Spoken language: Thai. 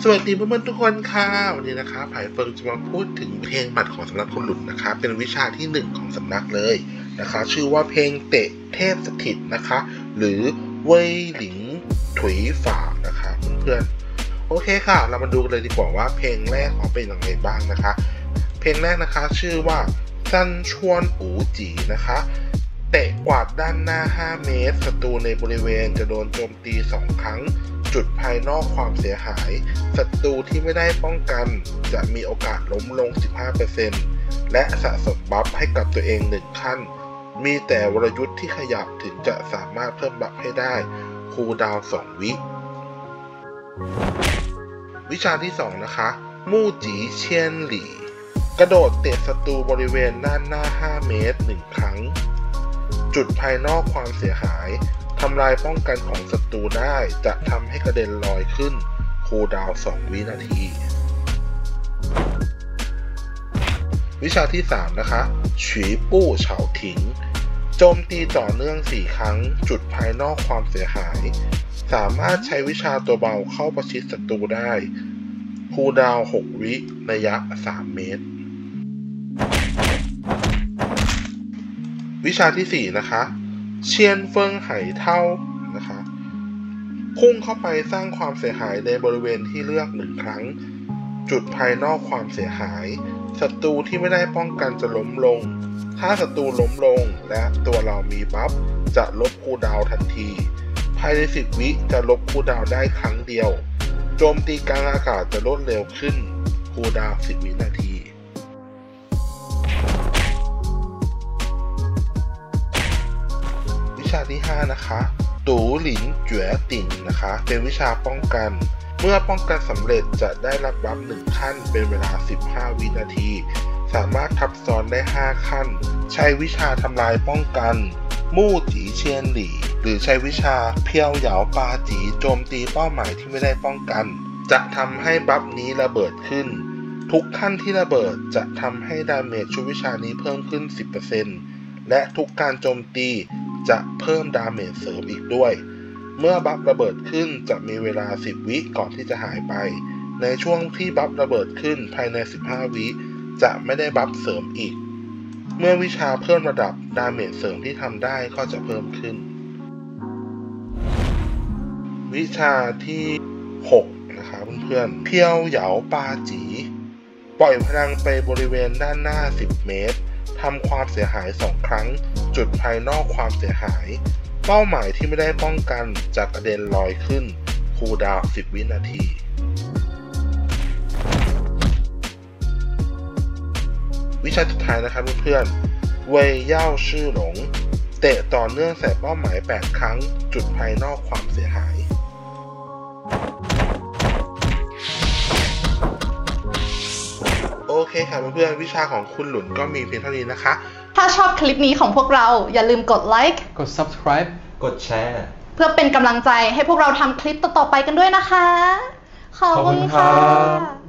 สวัสดีเพื่อนๆทุกคนค่ะวันนี้นะคะไผ่เฟิงจะมาพูดถึงเพลงหมัดของสำนักคุณหลุนนะคะเป็นวิชาที่1ของสำนักเลยนะคะชื่อว่าเพลงเตะเทพสถิตนะคะหรือเว่ยหลิงถุยฝ่านะคะเพื่อนๆโอเคค่ะเรามาดูกันเลยดีกว่าว่าเพลงแรกของเป็นยังไงบ้างนะคะเพลงแรกนะคะชื่อว่าซันชวนอูจีนะคะเตะกวาดด้านหน้า5เมตรศัตรูในบริเวณจะโดนโจมตี2ครั้งจุดภายนอกความเสียหายศัตรูที่ไม่ได้ป้องกันจะมีโอกาสล้มลง 15% และสะสมบัฟให้กับตัวเอง1ขั้นมีแต่วรยุทธ์ที่ขยับถึงจะสามารถเพิ่มบัฟให้ได้คูลดาวน์2 วิวิชาที่2นะคะมู่จีเชียนหลี่กระโดดเตะศัตรูบริเวณด้านหน้า5เมตร1ครั้งจุดภายนอกความเสียหายทำลายป้องกันของศัตรูได้จะทำให้กระเด็นลอยขึ้นคูลดาวน์2 วินาทีวิชาที่3นะคะฉีปู่เฉาถิงโจมตีต่อเนื่อง4ครั้งจุดภายนอกความเสียหายสามารถใช้วิชาตัวเบาเข้าประชิดศัตรูได้คูลดาวน์6 วิระยะ3 เมตรวิชาที่4นะคะเชียนเฟิงไหเท่านะคะพุ่งเข้าไปสร้างความเสียหายในบริเวณที่เลือก1ครั้งจุดภายนอกความเสียหายศัตรูที่ไม่ได้ป้องกันจะล้มลงถ้าศัตรูล้มลงและตัวเรามีบัฟจะลบคูลดาวน์ทันทีภายใน10 วิจะลบคูลดาวน์ได้ครั้งเดียวโจมตีกลางอากาศจะลดเร็วขึ้นคูลดาวน์10 วินาทีวิชาที่5นะคะตูหลินเจ๋อติ่งนะคะเป็นวิชาป้องกันเมื่อป้องกันสำเร็จจะได้รับบัฟ1ขั้นเป็นเวลา15 วินาทีสามารถทับซ้อนได้5ขั้นใช้วิชาทำลายป้องกันมู่จีเชียนหลี่หรือใช้วิชาเพียวเหยาปาจีโจมตีเป้าหมายที่ไม่ได้ป้องกันจะทำให้บัฟนี้ระเบิดขึ้นทุกขั้นที่ระเบิดจะทำให้ดาเมจชุดวิชานี้เพิ่มขึ้น 10% และทุกการโจมตีจะเพิ่มดาเมจเสริมอีกด้วยเมื่อบัฟระเบิดขึ้นจะมีเวลา10 วิก่อนที่จะหายไปในช่วงที่บัฟระเบิดขึ้นภายใน15 วิจะไม่ได้บัฟเสริมอีกเมื่อวิชาเพิ่มระดับดาเมจเสริมที่ทำได้ก็จะเพิ่มขึ้นวิชาที่6นะคะเพื่อนๆเพียวเหยาปาจีปล่อยพลังไปบริเวณด้านหน้า10 เมตรทำความเสียหาย2 ครั้งจุดภายนอกความเสียหายเป้าหมายที่ไม่ได้ป้องกันจะกระเด็นลอยขึ้นคูลดาวน์10 วินาทีวิชาสุดท้ายนะครับเพื่อนๆเว่ยเย่าชื่อหลงเตะต่อเนื่องใส่เป้าหมาย8 ครั้งจุดภายนอกความเสียหายโอเคค่ะเพื่อนๆวิชาของคุณหลุนก็มีเพียงเท่านี้นะคะถ้าชอบคลิปนี้ของพวกเราอย่าลืมกดไลค์กด subscribe กดแชร์เพื่อเป็นกำลังใจให้พวกเราทำคลิปต่อๆไปกันด้วยนะคะขอบคุณค่ะ